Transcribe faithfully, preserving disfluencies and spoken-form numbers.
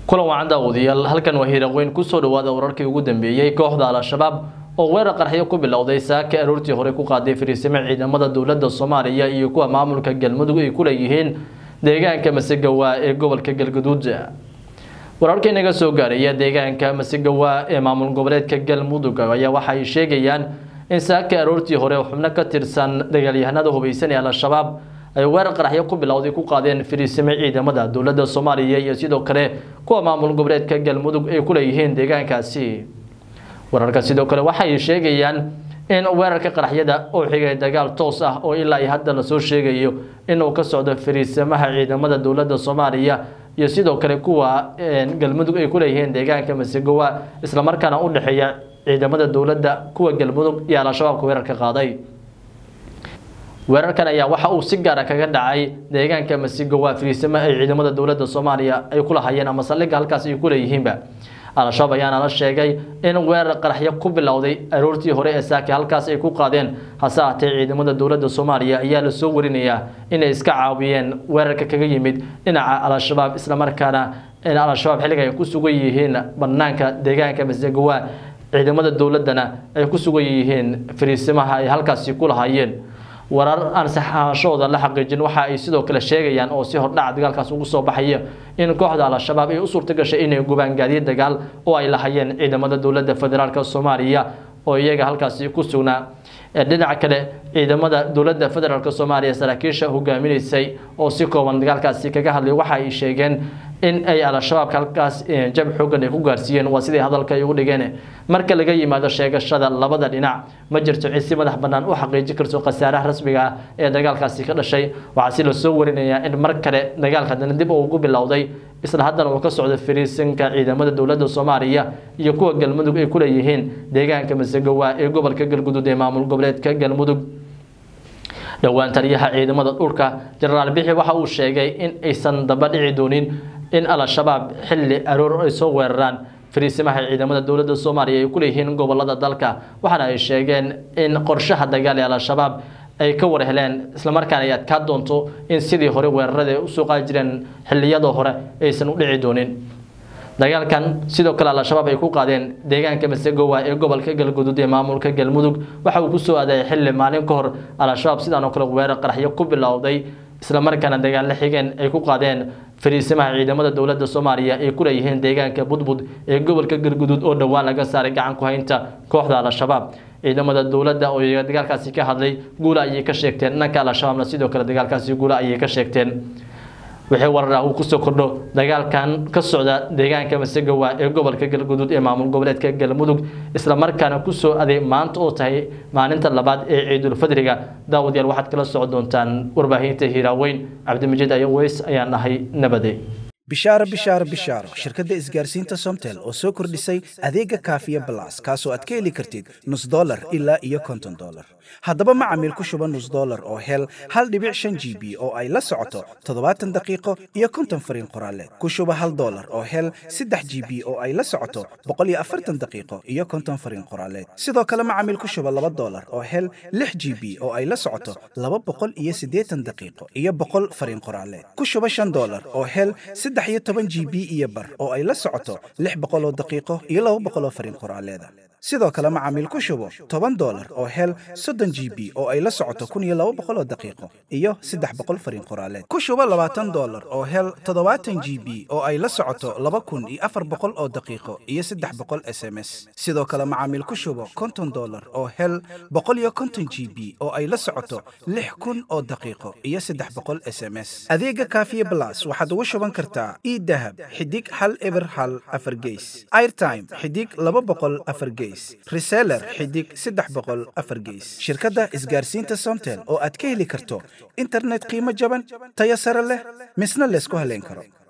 kulan wacan daawadayaal halkan waa hiiraqweyn ku soo dhawaada wararkii ugu dambeeyay kooxda al-shabaab oo weerar qarxiyo ku bilowday saaka aroortii hore ku qaaday fariisimo ciidamada dawladda Soomaaliya iyo kuwa maamulka Galmudug ay ku leeyihiin deegaanka Masagawa ee gobolka Galgaduud. wararkii naga soo gaaray deegaanka Masagawa ee maamul goboleedka Galmudug ayaa waxa ay sheegayaan in saaka aroortii hore xubno ka tirsan dagaalyahanada hubeysan ee al-shabaab ay weerar qarxiyo ku bilowday ku qaadeen fariisimo ciidamada dawladda Soomaaliya iyo sidoo kale kuwa maamul goboleedka Galmudug ay ku leeyihiin deegaankaasi. wararka sidoo kale waxa ay sheegayaan in weerarka qarxiyada oo xigay dagaal toos ah oo ilaa ay hadda la soo sheegayo inuu ka socdo fariisimaha ciidamada dawladda Soomaaliya iyo sidoo kale kuwa Galmudug ay ku leeyihiin deegaanka Masagawa isla markaana u dhaxeeya ciidamada dawladda kuwa Galmudug iyo al-shabaab ku weerarka qaaday. weerarkan ayaa waxa uu si gaar ah kaga dhacay deegaanka Masagawa fariisimaha ay ciidamada dawladda Soomaaliya ay ku lahaayeen ama saldhigga halkaas ay ku leeyihiinba. al-shabaab ayaana la sheegay in weerar qarxiyo ku bilowday aroortii hore ee saaka halkaas ay ku qaadeen hase ahaatee ciidamada dawladda Soomaaliya ayaa la soo warinayaa inay iska caawiyeen weerarka kaga yimid dhinaca al-shabaab isla markaana in al-shabaab xilliga ay ku sugan yihiin banaanka deegaanka Masagawa ciidamada dawladana ay ku sugan yihiin fariisimaha ay halkaas ku lahaayeen. warar aan saxaashooda la xaqiijin waxa ay sidoo kale sheegayaan oo si hordhac dagaalkaas ugu soo baxaya in kooxda al-shabaab ay u suurta gashay inay gubaan gaadiid dagaal oo ay lahaayeen ciidamada dawladda federaalka Soomaaliya oo iyaga halkaas ku sugnaa. dhinaca kale ciidamada dawladda federaalka Soomaaliya saraakiisha hogaaminaysay oo si kooban dagaalkaasi kaga hadlay waxa ay sheegeen in ay al-shabaab halkaas jab xooggan ay ku gaarsiiyeen waa sidii hadalka ay ugu dhigeen. marka laga yimaado sheegashada labada dhinac ma jirto cid si madax bannaan u xaqiijin karto khasaaraha rasmiga ah ee dagaalkaasi ka dhashay. waxaa si la soo warinayaa in mar kale dagaalka dib ugu bilowday isla haddana uu ka socdo fariisinka ciidamada dawladda Soomaaliya iyo kuwa Galmudug ay ku leeyihiin deegaanka Masagawa ee gobolka Galgaduud ee maamul goboleedka Galmudug. dhawaan taliyaha ciidamada dhulka Generaal Bixi waxa uu sheegay in aysan daba dhici doonin in al-shabaab xilli aroor ay soo weeraraan fariisimaha ciidamada dawladda Soomaaliya ay ku leeyihiin gobolada dalka. waxaana ay sheegeen in qorshaha dagaal ee al-shabaab ay ka war heleen isla markaana ay adkaa doonto in sidii hore weerarada u soo qaadi jireen xilliyada hore aysan u dhici doonin. dagaalkan sidoo kale al-shabaab ay ku qaadeen deegaanka Masagawa ee gobolka Galgaduud ee maamulka Galmudug waxa uu ku soo aaday xilli maalin ka hor al-shabaab sidaan oo kale weerar qarxiyo ku bilowday isla markaana dagaal la xigeen ay ku qaadeen fariisimaha ciidamada dawladda Soomaaliya ay ku leeyihiin deegaanka Budbud ee gobolka Galgaduud oo dhawaan laga saaray gacan ku haynta kooxda al-shabaab. ciidamada dawladda oo iyaga dagaalkaasi ka hadlay guul ay ka sheegteen dhanka al-shabaabna sidoo kale dagaalkaasi guul ay ka sheegteen. waxay warar uu ku soo kordho dagaalkan ka socda deegaanka Masagawa ee gobolka Galgaduud ee maamul goboleedka Galmudug isla markaana ku soo aaday maanta oo tahay maalinta labaad ee Ciidul Fadriga. daawadayaal waxaad kala socon doontaan warbaahinta Hiiraqweyn. Cabdimajid Ayaweys ayaan nahay nabadey. bishaaro bishaaro bishaaro shirkadda isgaarsiinta Somtel oo soo kordhisay adeega Kaafiya Plus kaasoo aad ka heli kartid nus dollar ilaa iyo konton dollar. haddaba macaamiil ku shuba nus dollar oo hel hal dhibic shan G B oo ay la socoto toddobaatan daqiiqo iyo konton fariin qoraaleed. ku shuba hal dollar oo hel saddex G B oo ay la socoto boqol iyo afartan daqiiqo iyo konton fariin qoraaleed. sidoo kale macaamiil ku shuba laba dollar oo hel lix G B oo ay la socoto laba boqol iyo siddeetan daqiiqo iyo boqol fariin qoraaleed. ku shuba shan dollar oo hel saddex iyo toban G B iyo bar oo ay la socoto lix boqol oo daqiiqo iyo laba boqol oo fariin qoraaleed. sidoo kale macaamiil ku shubo toban dollar oo hel soddon G B oo ay la socoto kun iyo laba boqol oo daqiiqo iyo saddex boqol fariin qoraaleed. ku shubo labaatan dollar oo hel toddobaatan G B oo ay la socoto laba kun iyo afar boqol oo daqiiqo iyo saddex boqol S M S. sidoo kale macaamiil ku shubo konton dollar oo hel boqol iyo konton G B oo ay la socoto lix kun oo daqiiqo iyo saddex boqol S M S. adeega Kaafiya Plus waxaad ugu shuban kartaa e-dahab xidig hal eber hal afar gees, airtime xidig laba boqol afar gees, reseller xidig saddex boqol afar gees. shirkadda isgaarsiinta Somtel oo aad ka heli karto internet qiimo jaban tayo sare leh misna la isku haleyn karo.